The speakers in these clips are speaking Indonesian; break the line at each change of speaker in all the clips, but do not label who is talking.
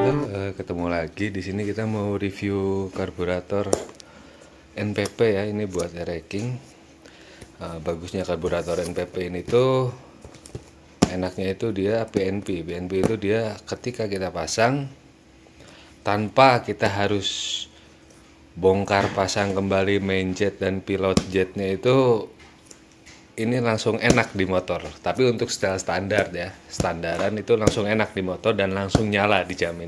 Halo, ketemu lagi di sini kita mau review karburator NPP ya, ini buat racking. Bagusnya karburator NPP ini tuh enaknya itu dia BNP. BNP itu dia ketika kita pasang tanpa kita harus bongkar pasang kembali main jet dan pilot jetnya itu, ini langsung enak di motor. Tapi untuk setel standar ya, standaran itu langsung enak di motor dan langsung nyala, dijamin.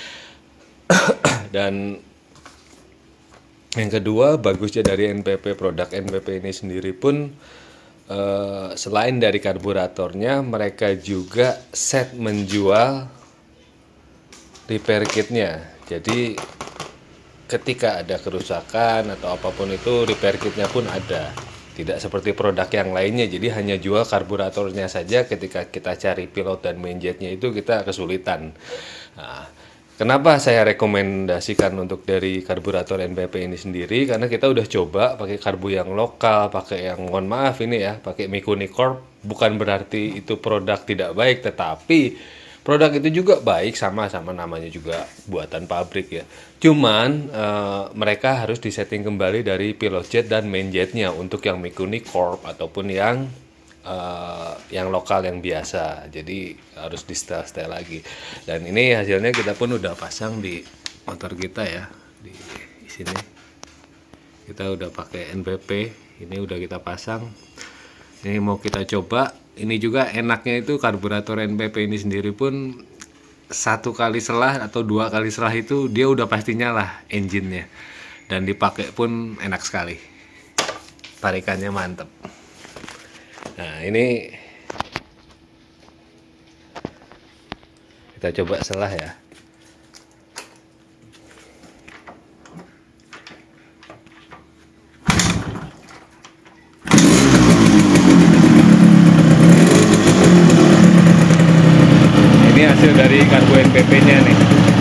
Dan yang kedua, bagusnya dari NPP, produk NPP ini sendiri pun selain dari karburatornya, mereka juga set menjual repair kitnya. Jadi ketika ada kerusakan atau apapun itu, repair kitnya pun ada. Tidak seperti produk yang lainnya, jadi hanya jual karburatornya saja. Ketika kita cari pilot dan main jetnya itu kita kesulitan. Nah, kenapa saya rekomendasikan untuk dari karburator NPP ini sendiri? Karena kita udah coba pakai karbu yang lokal, pakai yang, mohon maaf ini ya, pakai Mikuni Corp. Bukan berarti itu produk tidak baik, tetapi produk itu juga baik, sama-sama namanya juga buatan pabrik ya. Cuman mereka harus disetting kembali dari pilot jet dan main jetnya untuk yang Mikuni Corp ataupun yang lokal yang biasa. Jadi harus di setel lagi. Dan ini hasilnya kita pun udah pasang di motor kita ya, di sini. Kita udah pakai NPP, ini udah kita pasang. Ini mau kita coba. Ini juga enaknya itu karburator NPP ini sendiri pun satu kali selah atau dua kali selah itu dia udah pasti nyala engine-nya, dan dipakai pun enak sekali, tarikannya mantep. Nah, ini kita coba selah ya. Ini hasil dari karbu NPP-nya nih.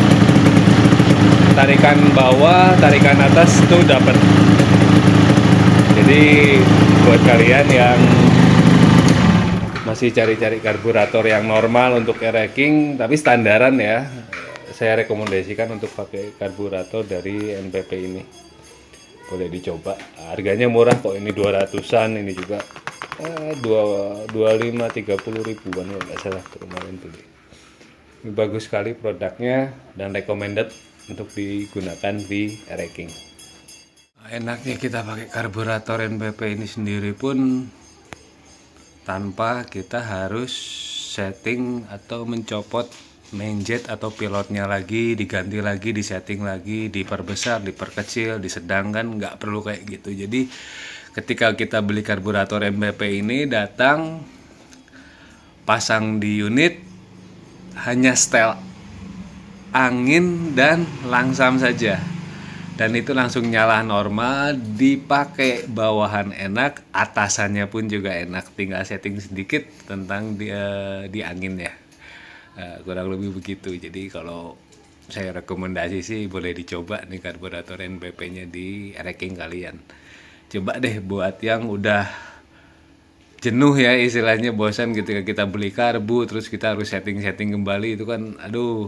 Tarikan bawah, tarikan atas tuh dapat. Jadi buat kalian yang masih cari-cari karburator yang normal untuk racking tapi standaran ya, saya rekomendasikan untuk pakai karburator dari NPP ini. Boleh dicoba. Harganya murah kok, ini 200-an, ini juga 25-30 ribuan ya, nggak salah kemarin beli. Ini bagus sekali produknya dan recommended untuk digunakan di racking. Enaknya kita pakai karburator NPP ini sendiri pun tanpa kita harus setting atau mencopot main jet atau pilotnya lagi, diganti lagi, disetting lagi, diperbesar, diperkecil, disedangkan, nggak perlu kayak gitu. Jadi ketika kita beli karburator NPP ini, datang pasang di unit, hanya setel angin dan langsam saja, dan itu langsung nyala normal, dipakai bawahan enak, atasannya pun juga enak, tinggal setting sedikit tentang di anginnya. Kurang lebih begitu. Jadi kalau saya rekomendasi sih boleh dicoba nih karburator NPP-nya di racking kalian. Coba deh buat yang udah jenuh ya, istilahnya bosan ketika kita beli karbu terus kita harus setting kembali, itu kan aduh,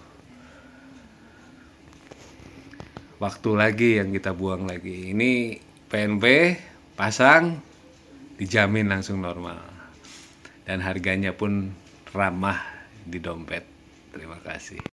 waktu lagi yang kita buang lagi. Ini PNP pasang dijamin langsung normal, dan harganya pun ramah di dompet. Terima kasih.